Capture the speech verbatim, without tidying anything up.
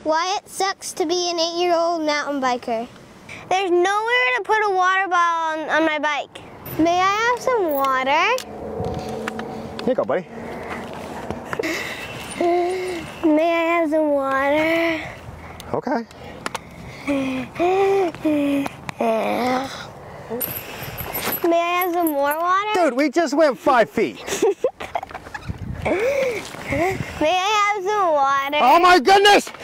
why it sucks to be an eight-year-old mountain biker. There's nowhere to put a water bottle on, on my bike. May I have some water? Here you go, buddy. May I have some water? Okay. May I have some more water? Dude, we just went five feet. May I have some water? Oh my goodness!